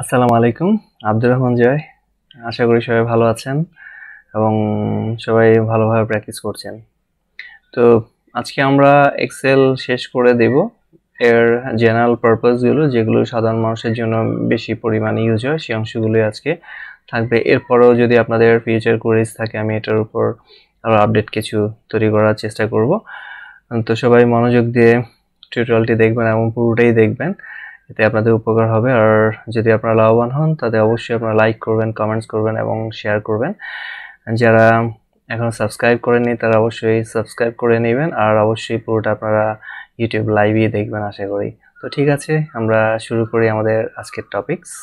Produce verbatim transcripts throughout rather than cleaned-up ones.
আসসালামু আলাইকুম। আব্দুর রহমান জয়। আশা করি সবাই ভালো আছেন এবং সবাই ভালোভাবে প্র্যাকটিস করছেন। তো আজকে আমরা এক্সেল শেষ করে দেব এর জেনারেল পারপাসগুলো, যেগুলো সাধারণ মানুষের জন্য বেশি পরিমাণে ইউজ হয়, সেই অংশগুলোই আজকে থাকবে। এরপরেও যদি আপনাদের ফিউচার কোয়েরিজ থাকে, আমি এটার উপর আরও আপডেট কিছু তৈরি করার চেষ্টা করব। তো সবাই মনোযোগ দিয়ে টিউটোরিয়ালটি দেখবেন এবং পুরোটাই দেখবেন, এতে আপনাদের উপকার হবে। আর যদি আপনারা লাভবান হন তাতে অবশ্যই আপনারা লাইক করবেন, কমেন্টস করবেন এবং শেয়ার করবেন। যারা এখনো সাবস্ক্রাইব করেননি তারা অবশ্যই সাবস্ক্রাইব করে নেবেন, আর অবশ্যই পুরোটা আপনারা ইউটিউব লাইভে দেখবেন আশা করি। তো ঠিক আছে, আমরা শুরু করি আমাদের আজকের টপিকস।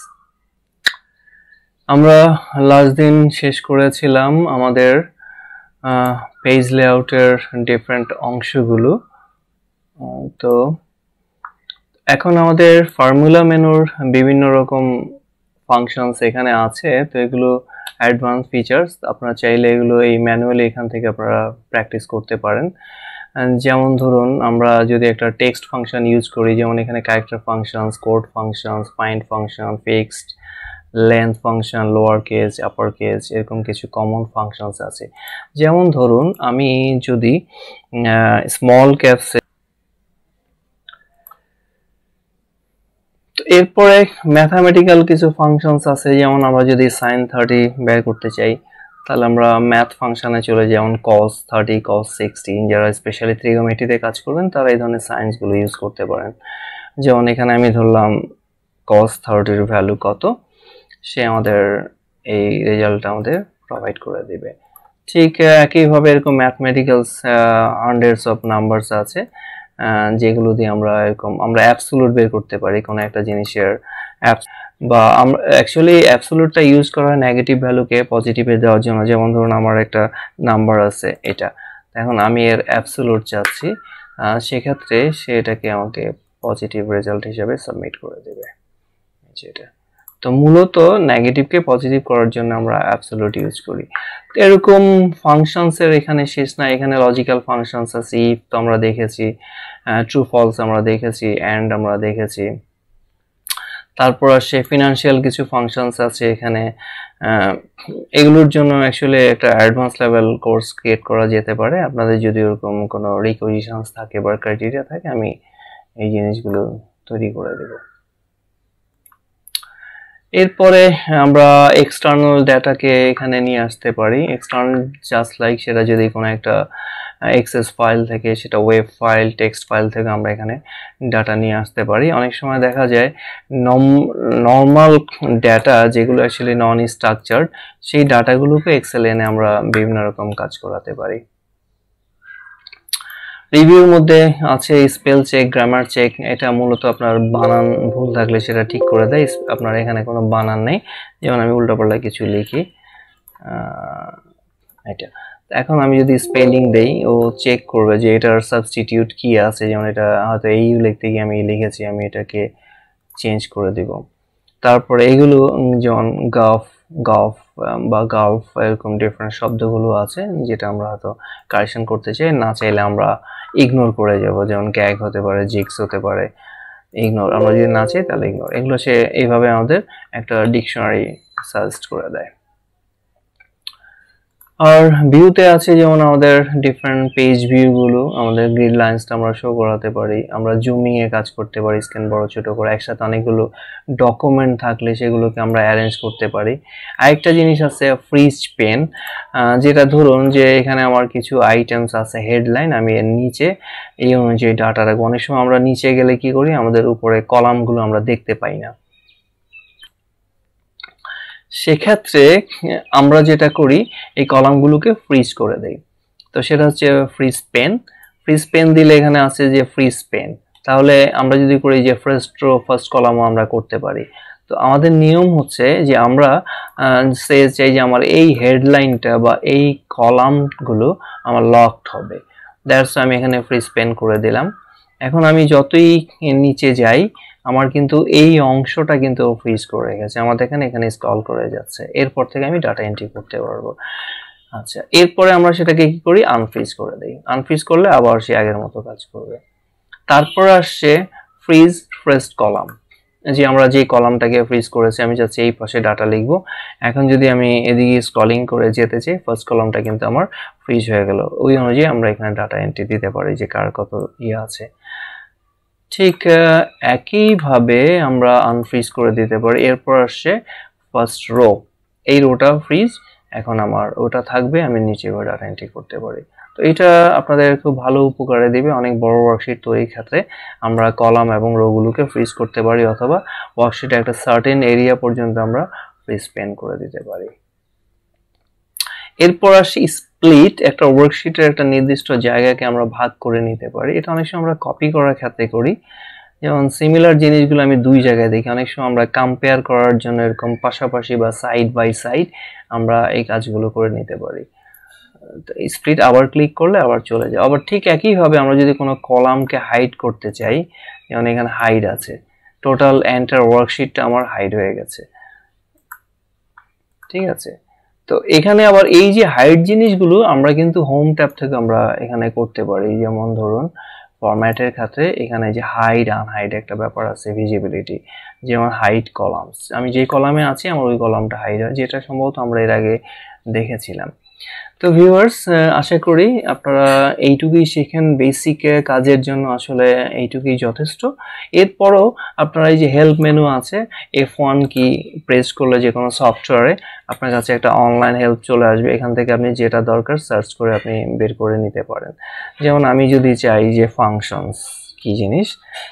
আমরা লাস্ট দিন শেষ করেছিলাম আমাদের পেজ লেআউটের ডিফারেন্ট অংশগুলো। তো এখন আমাদের ফর্মুলা মেনুর বিভিন্ন রকম ফাংশনস এখানে আছে। তো এগুলো অ্যাডভান্স ফিচার্স, আপনারা চাইলে এগুলো এই ম্যানুয়ালি এখান থেকে আপনারা প্র্যাকটিস করতে পারেন। যেমন ধরুন, আমরা যদি একটা টেক্সট ফাংশন ইউজ করি, যেমন এখানে character functions, code functions, find function, fixed, length function, lower case, upper case, এরকম কিছু কমন ফাংশনস আছে। যেমন ধরুন, আমি যদি স্মল ক্যাপসে, এরপরে ম্যাথামেটিক্যাল কিছু ফাংশনস আছে। যেমন আমরা যদি সাইন থার্টি বের করতে চাই, তাহলে আমরা ম্যাথ ফাংশনে চলে, যেমন কস থার্টি, কস সিক্সটি। যারা স্পেশালি ত্রিগোনোমেট্রিতে কাজ করবেন তারা এই ধরনের সাইন্সগুলো ইউজ করতে পারেন। যেমন এখানে আমি ধরলাম কস থার্টির ভ্যালু কত, সে আমাদের এই রেজাল্টটা আমাদের প্রোভাইড করে দেবে। ঠিক একইভাবে এরকম ম্যাথমেটিক্যালস হান্ড্রেডস অফ নাম্বারস আছে, যেগুলো দিয়ে আমরা এরকম আমরা অ্যাবসোলুট বের করতে পারি কোনো একটা জিনিসের। বা আমরা অ্যাকচুয়ালি অ্যাবসোলুটটা ইউজ করা হয় নেগেটিভ ভ্যালুকে পজিটিভে দেওয়ার জন্য। যেমন ধরুন, আমার একটা নাম্বার আছে এটা, এখন আমি এর অ্যাবসোলুট চাচ্ছি, সেক্ষেত্রে সে এটাকে আমাকে পজিটিভ রেজাল্ট হিসেবে সাবমিট করে দেবে যেটা। তো মূলত নেগেটিভকে পজিটিভ করার জন্য আমরা অ্যাবসোলুট ইউজ করি। এরকম ফাংশনসের এখানে শেষ না। এখানে লজিক্যাল ফাংশনস আছে, ইফ তো আমরা দেখেছি, ট্রু ফলস আমরা দেখেছি, এন্ড আমরা দেখেছি। তারপর আসে ফিনান্সিয়াল কিছু ফাংশনস আছে এখানে। এগুলোর জন্য অ্যাকচুয়ালি একটা অ্যাডভান্স লেভেল কোর্স ক্রিয়েট করা যেতে পারে। আপনাদের যদি ওরকম কোনো রিকোয়েজিশনস থাকে বা ক্রাইটেরিয়া থাকে, আমি এই জিনিসগুলো তৈরি করে দেব। এরপরে আমরা এক্সটার্নাল ডাটাকে এখানে নিয়ে আসতে পারি। এক্সটার্নাল জাস্ট লাইক সেটা যদি কোনো একটা এক্সেস ফাইল থেকে, সেটা ওয়েব ফাইল, টেক্সট ফাইল থেকে আমরা এখানে ডাটা নিয়ে আসতে পারি। অনেক সময় দেখা যায় নর্মাল ডাটা যেগুলো অ্যাকচুয়ালি নন স্ট্রাকচার্ড, সেই ডাটাগুলোকে এক্সেল এনে আমরা বিভিন্ন রকম কাজ করাতে পারি। রিভিউর মধ্যে আছে স্পেল চেক, গ্রামার চেক। এটা মূলত আপনার বানান ভুল থাকলে সেটা ঠিক করে দেয়। আপনার এখানে কোনো বানান নেই, যেমন আমি উল্টাপাল্টা কিছু লিখি এটা। এখন আমি যদি স্পেলিং দেই, ও চেক করবে যে এটার সাবস্টিটিউট কি আছে। যেমন এটা হয়তো এই লিখতে গিয়ে আমি লিখেছি, আমি এটাকে চেঞ্জ করে দিব। তারপরে এইগুলো যেমন গাফ, গফ বা গালফ, এরকম ডিফারেন্ট শব্দগুলো আছে যেটা আমরা হয়তো কারেকশন করতে চাই, না চাইলে আমরা ইগনোর করে যাব। যেমন গ্যাগ হতে পারে, জিক্স হতে পারে, ইগনোর। আমরা যদি না চাই তাহলে ইগনোর। এগুলো সে এইভাবে আমাদের একটা ডিকশনারি সাজেস্ট করে দেয়। আর ভিউতে আছে যেমন আমাদের ডিফারেন্ট পেজ ভিউগুলো, আমাদের গ্রিড লাইন্সটা আমরা শো করাতে পারি। আমরা জুমিং এ কাজ করতে পারি, স্ক্যান বড় ছোট করে। একসাথে অনেকগুলো ডকুমেন্ট থাকলে সেগুলোকে আমরা অ্যারেঞ্জ করতে পারি। আরেকটা জিনিস আছে ফ্রিজ পেন, যেটা ধরুন যে এখানে আমার কিছু আইটেমস আছে হেডলাইন, আমি এর নিচে এই অনুযায়ী ডাটা রাখবো। অনেক সময় আমরা নিচে গেলে কি করি, আমাদের উপরে কলামগুলো আমরা দেখতে পাই না। সেক্ষেত্রে আমরা যেটা করি, এই কলামগুলোকে ফ্রিজ করে দেই। তো সেটা হচ্ছে ফ্রিজ পেন। ফ্রিজ পেন দিলে এখানে আছে যে ফ্রিজ পেন, তাহলে আমরা যদি করি যে ফার্স্ট রো ফার্স্ট কলামও আমরা করতে পারি। তো আমাদের নিয়ম হচ্ছে যে আমরা সে চাই যে আমার এই হেডলাইনটা বা এই কলামগুলো আমার লকড হবে। দ্যাটস আমি এখানে ফ্রিজ পেন করে দিলাম। এখন আমি যতই নিচে যাই, আমার কিন্তু এই অংশটা কিন্তু ফ্রিজ করে রেখেছে। আমার দেখেন এখানে স্ক্রল করে যাচ্ছে। এরপর থেকে আমি ডাটা এন্ট্রি করতে পারবো। আচ্ছা, এরপরে আমরা সেটাকে কি করি, আনফ্রিজ করে দেই। আনফ্রিজ করলে আবার সে আগের মতো কাজ করবে। তারপর আসছে ফ্রিজ ফার্স্ট কলাম। যে আমরা যে কলামটাকে ফ্রিজ করেছি আমি চাচ্ছি এই পাশে ডাটা লিখবো। এখন যদি আমি এদিকে স্ক্রলিং করে যেতে চাই ফার্স্ট কলামটা কিন্তু আমার ফ্রিজ হয়ে গেল। ওই অনুযায়ী আমরা এখানে ডাটা এন্ট্রি দিতে পারি যে কার কত ইয়ে আছে। ঠিক একইভাবে আমরা আনফ্রিজ করে দিতে পারি। এরপর আসছে ফার্স্ট রো, এই রোটা ফ্রিজ, এখন আমার ওটা থাকবে, আমি নিচে ডাটা এন্ট্রি করতে পারি। তো এটা আপনাদের খুব ভালো উপকারে দিবে। অনেক বড় ওয়ার্কশিট তৈরির ক্ষেত্রে আমরা কলাম এবং রোগুলোকে ফ্রিজ করতে পারি, অথবা ওয়ার্কশিটে একটা সার্টেন এরিয়া পর্যন্ত আমরা ফ্রিজ পেন করে দিতে পারি। এরপর আসি স্প্লিট, একটা ওয়ার্কশিটের একটা নির্দিষ্ট জায়গাকে আমরা ভাগ করে নিতে পারি। এটা অনেক সময় আমরা কপি করার ক্ষেত্রে করি, যেমন সিমিলার জিনিসগুলো আমি দুই জায়গায় দেখি। অনেক সময় আমরা কম্পেয়ার করার জন্য এরকম পাশাপাশি বা সাইড বাই সাইড আমরা এই কাজগুলো করে নিতে পারি। তো স্প্লিট আবার ক্লিক করলে আবার চলে যায়। আবার ঠিক একইভাবে আমরা যদি কোনো কলামকে হাইড করতে চাই, যেমন এখানে হাইড আছে, টোটাল এন্টার ওয়ার্কশিটটা আমার হাইড হয়ে গেছে, ঠিক আছে। তো এখানে আবার এই যে হাইড জিনিসগুলো আমরা কিন্তু হোম ট্যাব থেকে আমরা এখানে করতে পারি। যেমন ধরুন ফরম্যাটের ক্ষেত্রে এখানে যে হাইড আনহাইড একটা ব্যাপার আছে, ভিজিবিলিটি, যেমন হাইড কলামস, আমি যে কলামে আছি আমার ওই কলামটা হাইড হয়, যেটা সম্ভবত আমরা এর আগে দেখেছিলাম। তো ভিউয়ার্স, আশা করি আপনারা এইটুকুই শিখেন বেসিক কাজের জন্য, আসলে এইটুকুই যথেষ্ট। এরপরও আপনারা এই যে হেল্প মেনু আছে, এফ ওয়ান কি প্রেস করলে যে কোনো সফটওয়্যারে আপনার কাছে একটা অনলাইন হেল্প চলে আসবে। এখান থেকে আপনি যেটা দরকার সার্চ করে আপনি বের করে নিতে পারেন। যেমন আমি যদি চাই যে ফাংশনস কি জিনিস,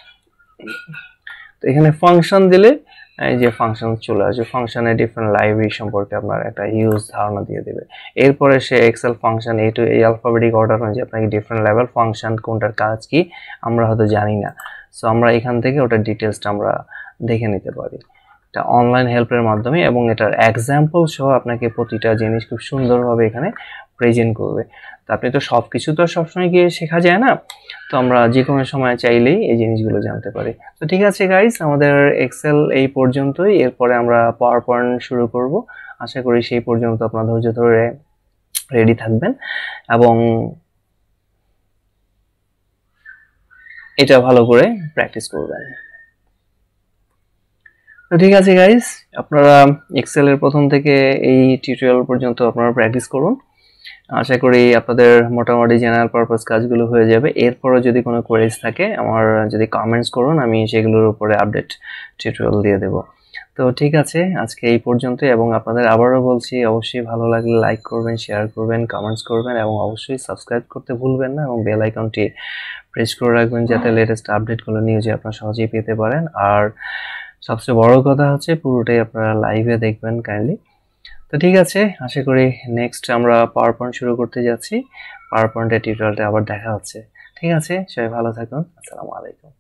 তো এখানে ফাংশন দিলে এই যে ফাংশন চলে আসবে। ফাংশনের ডিফারেন্ট লাইব্রেরি সম্পর্কে আপনার একটা হিউজ ধারণা দিয়ে দেবে। এরপরে সে এক্সেল ফাংশন এই টু এই অ্যালফাবেটিক অর্ডার অনুযায়ী আপনাকে ডিফারেন্ট লেভেল ফাংশন কোনটার কাজ কি আমরা হয়তো জানি না, সো আমরা এখান থেকে ওটার ডিটেলসটা আমরা দেখে নিতে পারি এটা অনলাইন হেল্পের মাধ্যমে, এবং এটার এক্সাম্পল সহ আপনাকে প্রতিটা জিনিস খুব সুন্দরভাবে এখানে প্রেজেন্ট করবে। তো আপনি তো সব কিছু তো সবসময় গিয়ে শেখা যায় না, তো আমরা যে কোনো সময় চাইলেই এই জিনিসগুলো জানতে পারি। তো ঠিক আছে গাইস, আমাদের এক্সেল এই পর্যন্তই। এরপরে আমরা পাওয়ার পয়েন্ট শুরু করব। আশা করি সেই পর্যন্ত আপনারা ধৈর্য ধরে রেডি থাকবেন এবং এটা ভালো করে প্র্যাকটিস করবেন। তো ঠিক আছে গাইস, আপনারা এক্সেলের প্রথম থেকে এই টিউটোরিয়াল পর্যন্ত আপনারা প্র্যাকটিস করুন। আশা করি আপনাদের মোটামুটি জেনারেল পারপাস কাজগুলো হয়ে যাবে। এরপরও যদি কোনো কোয়েরিজ থাকে আমার যদি কমেন্টস করুন, আমি সেগুলোর উপরে আপডেট টিউটোরিয়াল দিয়ে দেব। তো ঠিক আছে, আজকে এই পর্যন্তই, এবং আপনাদের আবারও বলছি অবশ্যই ভালো লাগলে লাইক করবেন, শেয়ার করবেন, কমেন্টস করবেন, এবং অবশ্যই সাবস্ক্রাইব করতে ভুলবেন না, এবং বেল আইকনটি প্রেস করে রাখবেন যাতে লেটেস্ট আপডেটগুলো নিউজে আপনারা সহজেই পেতে পারেন। আর সবচেয়ে বড় কথা হচ্ছে পুরোটাই আপনারা লাইভে দেখবেন কাইন্ডলি। তো ঠিক আছে, আশা করি নেক্সট আমরা পাওয়ার পয়েন্ট শুরু করতে যাচ্ছি। পাওয়ার পয়েন্টের টিউটোরিয়ালটা আবার দেখা হচ্ছে। ঠিক আছে, সবাই ভালো থাকুন। আসসালামু আলাইকুম।